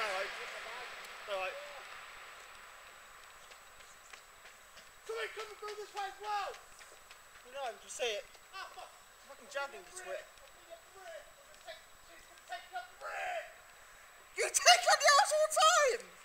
Alright. Alright. Somebody coming through this way as well! You know, you can see it. Ah, fuck! Fucking javelin to it. You take on the arse all the time!